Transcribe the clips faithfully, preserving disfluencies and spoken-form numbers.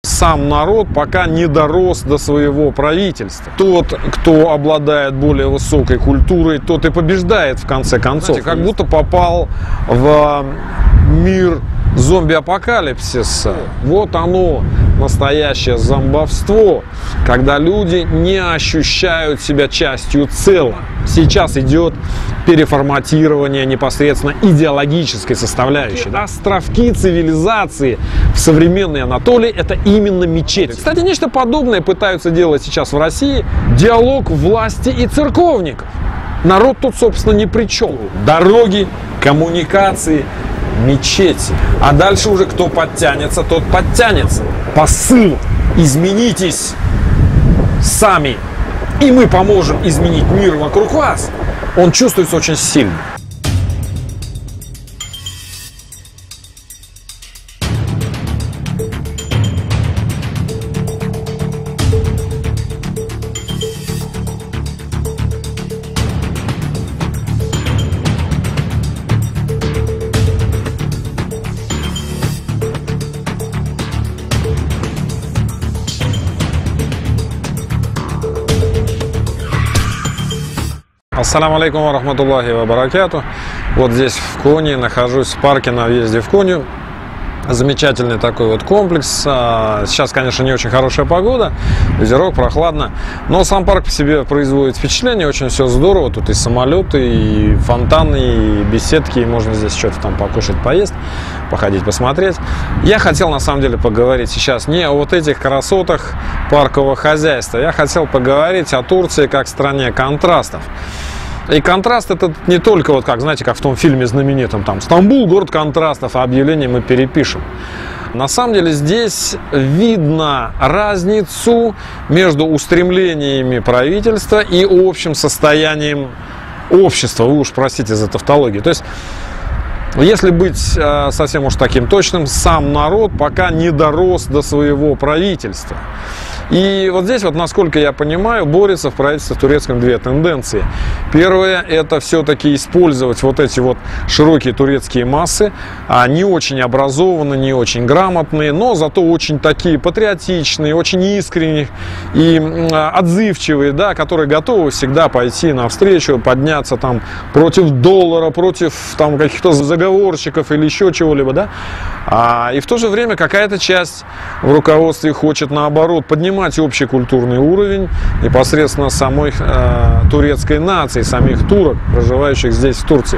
Сам народ пока не дорос до своего правительства. Тот, кто обладает более высокой культурой, тот и побеждает в конце концов. Знаете, как будто попал в мир зомби-апокалипсиса. Вот оно, настоящее зомбовство, когда люди не ощущают себя частью целого. Сейчас идет переформатирование непосредственно идеологической составляющей. Островки цивилизации в современной Анатолии – это именно мечети. Кстати, нечто подобное пытаются делать сейчас в России. Диалог власти и церковников. Народ тут, собственно, ни при чем. Дороги, коммуникации, мечети. А дальше уже кто подтянется, тот подтянется. Посыл: изменитесь сами, и мы поможем изменить мир вокруг вас. Он чувствуется очень сильно. Ассаламу алейкум ва рахматуллахи ва баракату. Вот здесь в Кони, нахожусь в парке на въезде в Конью. Замечательный такой вот комплекс. Сейчас, конечно, не очень хорошая погода, ветерок, прохладно, но сам парк по себе производит впечатление, очень все здорово. Тут и самолеты, и фонтаны, и беседки, и можно здесь что-то там покушать, поесть, походить, посмотреть. Я хотел, на самом деле, поговорить сейчас не о вот этих красотах паркового хозяйства. Я хотел поговорить о Турции как стране контрастов. И контраст это не только, вот как, знаете, как в том фильме знаменитом, там, Стамбул, город контрастов, а объявление мы перепишем. На самом деле здесь видно разницу между устремлениями правительства и общим состоянием общества. Вы уж простите за тавтологию. То есть, если быть э, совсем уж таким точным, сам народ пока не дорос до своего правительства. И вот здесь, вот, насколько я понимаю, борются в правительстве турецком две тенденции. Первое – это все-таки использовать вот эти вот широкие турецкие массы, не очень образованные, не очень грамотные, но зато очень такие патриотичные, очень искренние и отзывчивые, да, которые готовы всегда пойти навстречу, подняться там против доллара, против там каких-то заговорщиков или еще чего-либо, да. А, и в то же время какая-то часть в руководстве хочет, наоборот, поднимать общий культурный уровень непосредственно самой э, турецкой нации, самих турок, проживающих здесь, в Турции.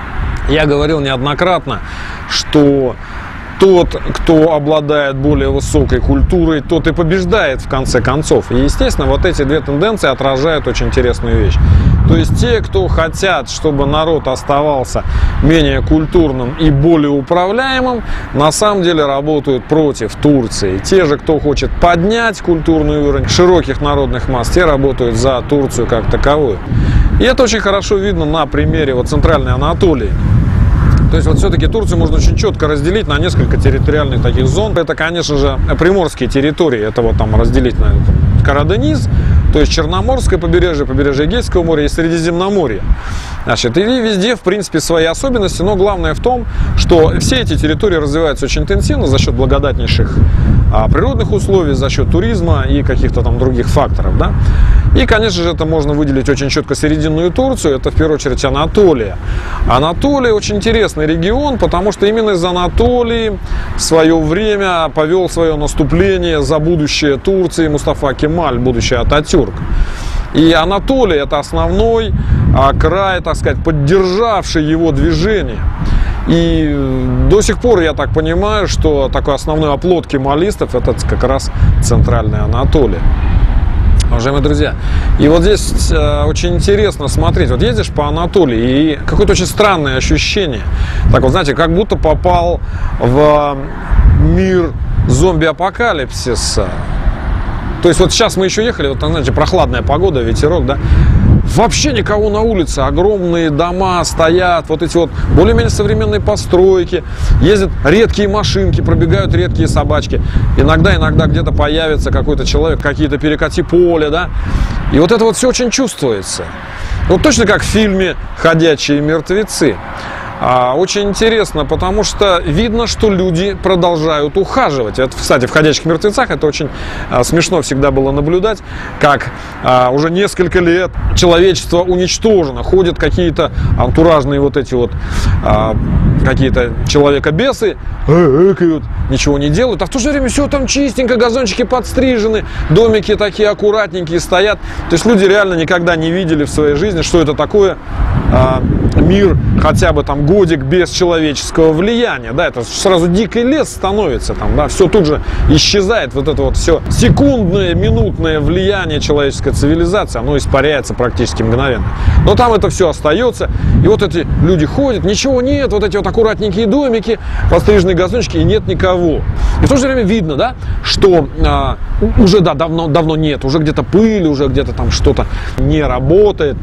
Я говорил неоднократно, что тот, кто обладает более высокой культурой, тот и побеждает в конце концов. И, естественно, вот эти две тенденции отражают очень интересную вещь. То есть те, кто хотят, чтобы народ оставался менее культурным и более управляемым, на самом деле работают против Турции. Те же, кто хочет поднять культурный уровень широких народных масс, те работают за Турцию как таковую. И это очень хорошо видно на примере вот Центральной Анатолии. То есть вот все-таки Турцию можно очень четко разделить на несколько территориальных таких зон. Это, конечно же, приморские территории. Это вот там разделить на Карадениз, то есть Черноморское побережье, побережье Эгейского моря и Средиземноморье. Значит, и везде, в принципе, свои особенности, но главное в том, что все эти территории развиваются очень интенсивно за счет благодатнейших а, природных условий, за счет туризма и каких-то там других факторов, да. И, конечно же, это можно выделить очень четко Срединную Турцию, это в первую очередь Анатолия. Анатолия очень интересный регион, потому что именно из Анатолии в свое время повел свое наступление за будущее Турции Мустафа Кемаль, будущий Ататюрк. И Анатолия – это основной а, край, так сказать, поддержавший его движение. И до сих пор я так понимаю, что такой основной оплот кемалистов – это как раз Центральная Анатолия. Уважаемые друзья, и вот здесь э, очень интересно смотреть. Вот едешь по Анатолии, и какое-то очень странное ощущение. Так вот, знаете, как будто попал в мир зомби-апокалипсиса. То есть вот сейчас мы еще ехали, вот, знаете, прохладная погода, ветерок, да. Вообще никого на улице, огромные дома стоят, вот эти вот более-менее современные постройки, ездят редкие машинки, пробегают редкие собачки. Иногда, иногда где-то появится какой-то человек, какие-то перекати поле, да. И вот это вот все очень чувствуется. Вот точно как в фильме «Ходячие мертвецы». очень интересно, потому что видно, что люди продолжают ухаживать. Это, кстати, в «Ходячих мертвецах» это очень смешно всегда было наблюдать, как уже несколько лет человечество уничтожено, ходят какие-то антуражные вот эти вот какие-то человека-бесы, экают, ничего не делают, а в то же время все там чистенько, газончики подстрижены, домики такие аккуратненькие стоят. То есть люди реально никогда не видели в своей жизни, что это такое а, мир хотя бы там годик без человеческого влияния, да, это сразу дикий лес становится, там, да, все тут же исчезает, вот это вот все секундное, минутное влияние человеческой цивилизации, оно испаряется практически мгновенно. Но там это все остается, и вот эти люди ходят, ничего нет, вот эти вот аккуратненькие домики, подстриженные газончики, и нет никого. И в то же время видно, да, что а, уже, да, давно, давно нет, уже где-то пыль, уже где-то там что-то не работает.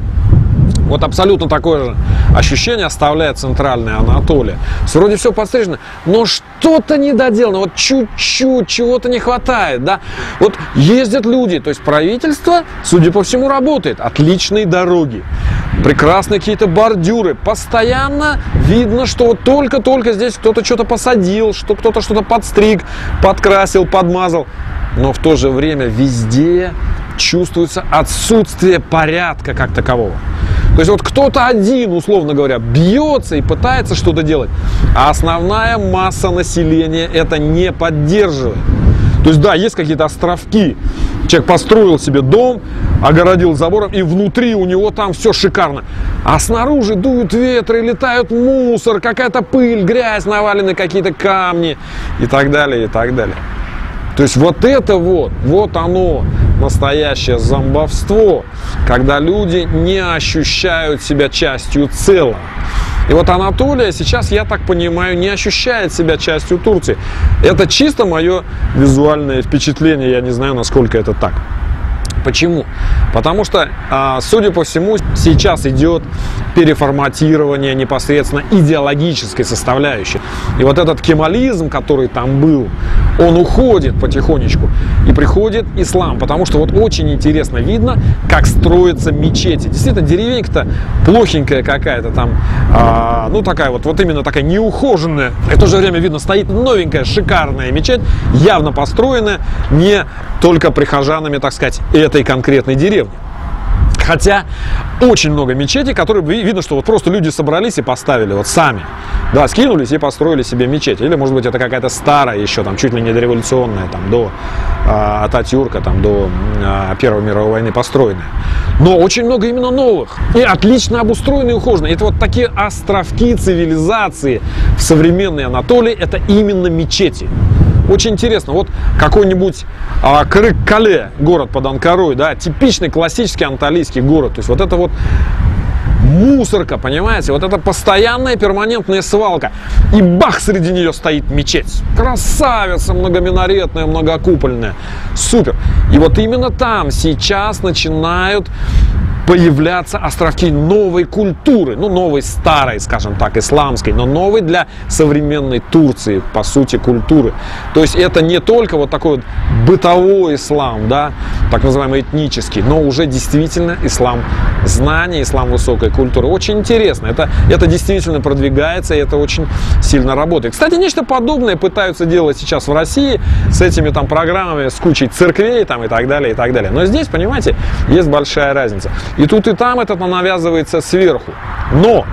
Вот абсолютно такое же ощущение оставляет центральная Анатолия. Вроде все подстрижено, но что-то недоделано, вот чуть-чуть чего-то не хватает, да. Вот ездят люди, то есть правительство, судя по всему, работает. Отличные дороги, прекрасные какие-то бордюры. Постоянно видно, что вот только-только здесь кто-то что-то посадил, что кто-то что-то подстриг, подкрасил, подмазал. Но в то же время везде чувствуется отсутствие порядка как такового. То есть вот кто-то один, условно говоря, бьется и пытается что-то делать, а основная масса населения это не поддерживает. То есть да, есть какие-то островки. Человек построил себе дом, огородил забором, и внутри у него там все шикарно. А снаружи дуют ветры, летают мусор, какая-то пыль, грязь, навалены какие-то камни и так далее, и так далее. То есть вот это вот, вот оно, настоящее зомбовство, когда люди не ощущают себя частью целого. И вот Анатолия сейчас, я так понимаю, не ощущает себя частью Турции. Это чисто мое визуальное впечатление, я не знаю, насколько это так. Почему? Потому что, судя по всему, сейчас идет переформатирование непосредственно идеологической составляющей. И вот этот кемализм, который там был, он уходит потихонечку. И приходит ислам. Потому что вот очень интересно видно, как строятся мечети. Действительно, деревенька-то плохенькая какая-то там, а, ну такая вот, вот именно такая неухоженная. И в то же время видно, стоит новенькая, шикарная мечеть, явно построенная не только прихожанами, так сказать, этой конкретной деревни. Хотя очень много мечетей, которые видно, что вот просто люди собрались и поставили вот сами. Да, скинулись и построили себе мечеть. Или, может быть, это какая-то старая еще, там, чуть ли не дореволюционная, там, до э, Ататюрка, там, до э, Первой мировой войны построенная. Но очень много именно новых. И отлично обустроенные и ухоженные. Это вот такие островки цивилизации в современной Анатолии. Это именно мечети. Очень интересно, вот какой-нибудь а, Кырык-Кале, город под Анкарой, да, типичный классический анталийский город. То есть вот это вот мусорка, понимаете, вот это постоянная перманентная свалка. И бах, среди нее стоит мечеть. Красавица, многоминаретная, многокупольная. Супер. И вот именно там сейчас начинают появляться островки новой культуры, ну, новой старой, скажем так, исламской, но новой для современной Турции, по сути, культуры. То есть это не только вот такой вот бытовой ислам, да, так называемый этнический, но уже действительно ислам знания, ислам высокой культуры. Очень интересно, это, это действительно продвигается, и это очень сильно работает. Кстати, нечто подобное пытаются делать сейчас в России с этими там программами, с кучей церквей там и так далее, и так далее. Но здесь, понимаете, есть большая разница. И тут и там это навязывается сверху. Но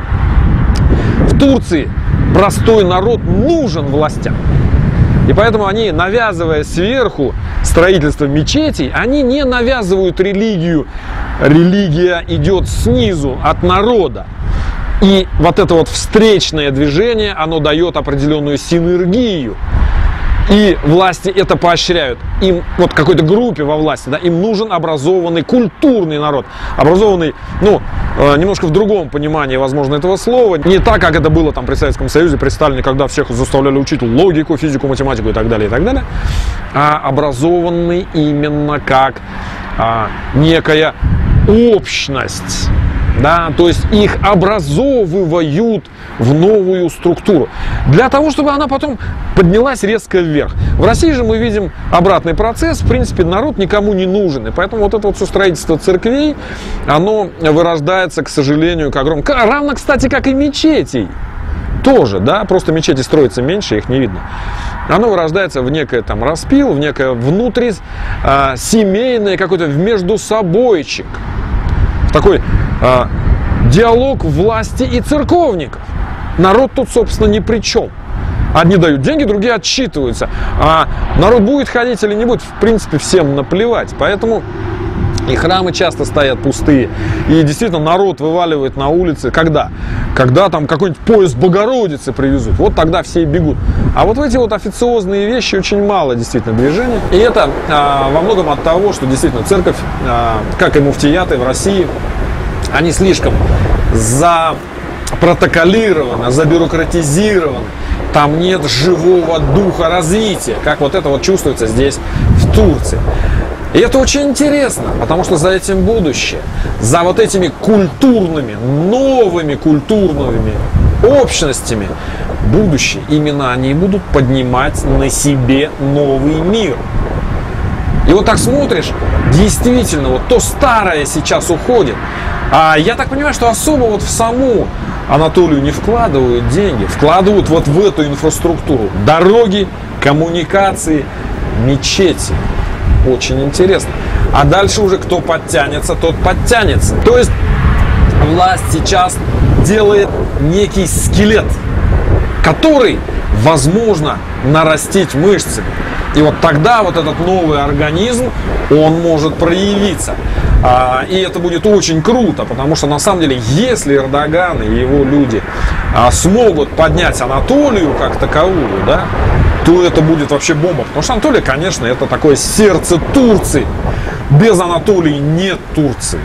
в Турции простой народ нужен властям. И поэтому они, навязывая сверху строительство мечетей, они не навязывают религию. Религия идет снизу, от народа. И вот это вот встречное движение, оно дает определенную синергию. И власти это поощряют. Им, вот какой-то группе во власти, да, им нужен образованный, культурный народ. Образованный, ну, э, немножко в другом понимании, возможно, этого слова. Не так, как это было там при Советском Союзе, при Сталине, когда всех заставляли учить логику, физику, математику и так далее, и так далее. А образованный именно как а, некая общность. Да, то есть их образовывают в новую структуру, для того, чтобы она потом поднялась резко вверх. В России же мы видим обратный процесс, в принципе, народ никому не нужен, и поэтому вот это вот все строительство церквей, оно вырождается, к сожалению, к огромному, равно, кстати, как и мечетей. тоже, да, просто мечети строятся меньше, их не видно. Оно вырождается в некое там распил, в некое внутри а, семейное какой-то междусобойчик. Такой а, диалог власти и церковников. Народ тут, собственно, ни при чем. Одни дают деньги, другие отчитываются. А народ будет ходить или не будет, в принципе, всем наплевать. Поэтому и храмы часто стоят пустые. И действительно народ вываливает на улицы. Когда? Когда там какой-нибудь поезд Богородицы привезут. Вот тогда все и бегут. А вот в эти вот официозные вещи очень мало действительно движения. И это а, во многом от того, что действительно церковь, а, как и муфтияты в России, они слишком запротоколированы, забюрократизированы. Там нет живого духа развития, как вот это вот чувствуется здесь, в Турции. И это очень интересно, потому что за этим будущее, за вот этими культурными, новыми культурными общностями будущее. Именно они будут поднимать на себе новый мир. И вот так смотришь, действительно, вот то старое сейчас уходит. А я так понимаю, что особо вот в саму Анатолию не вкладывают деньги, вкладывают вот в эту инфраструктуру. Дороги, коммуникации, мечети. Очень интересно. А дальше уже кто подтянется, тот подтянется. То есть власть сейчас делает некий скелет, который возможно нарастить мышцами. И вот тогда вот этот новый организм, он может проявиться. А, и это будет очень круто, потому что на самом деле, если Эрдоган и его люди а, смогут поднять Анатолию как таковую, да, то это будет вообще бомба. Потому что Анатолия, конечно, это такое сердце Турции. Без Анатолии нет Турции.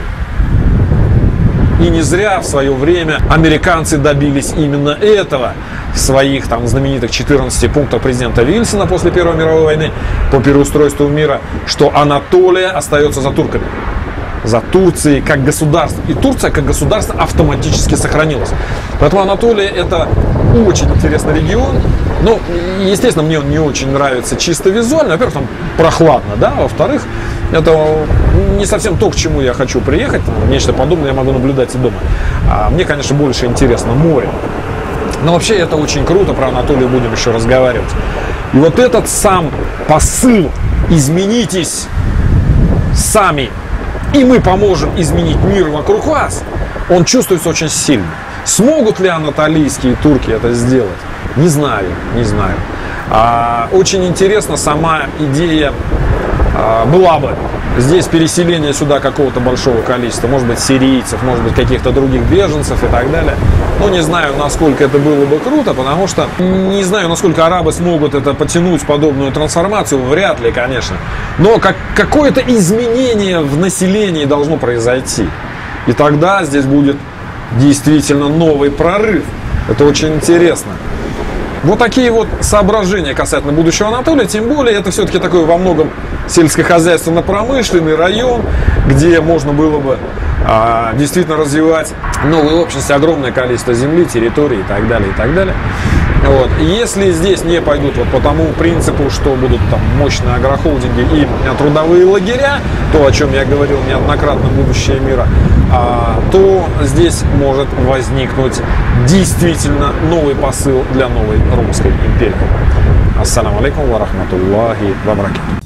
И не зря в свое время американцы добились именно этого в своих там знаменитых четырнадцати пунктах президента Вильсона после Первой мировой войны по переустройству мира, что Анатолия остается за турками, за Турцией как государство. И Турция как государство автоматически сохранилась. Поэтому Анатолия — это очень интересный регион. Ну, естественно, мне он не очень нравится чисто визуально. Во-первых, там прохладно, да. Во-вторых, это не совсем то, к чему я хочу приехать. Нечто подобное я могу наблюдать и дома. А мне, конечно, больше интересно море. Но вообще это очень круто. Про Анатолию будем еще разговаривать. И вот этот сам посыл «изменитесь сами, и мы поможем изменить мир вокруг вас», он чувствуется очень сильно. Смогут ли анатолийские турки это сделать? Не знаю, не знаю. А, очень интересна сама идея а, была бы здесь переселение сюда какого-то большого количества, может быть, сирийцев, может быть, каких-то других беженцев и так далее. Но не знаю, насколько это было бы круто, потому что не знаю, насколько арабы смогут это потянуть, подобную трансформацию, вряд ли, конечно. Но как, какое-то изменение в населении должно произойти. И тогда здесь будет действительно новый прорыв. Это очень интересно. Вот такие вот соображения касательно будущего Анатолия. Тем более, это все-таки такой во многом сельскохозяйственно-промышленный район, где можно было бы а, действительно развивать новые общности, огромное количество земли, территорий и так далее, и так далее. Вот. И если здесь не пойдут вот по тому принципу, что будут там мощные агрохолдинги и трудовые лагеря, то, о чем я говорил неоднократно, будущее мира, а, то здесь может возникнуть действительно новый посыл для новой Румской империи. Ассаламу алейкум ва рахматуллахи ва баракатух.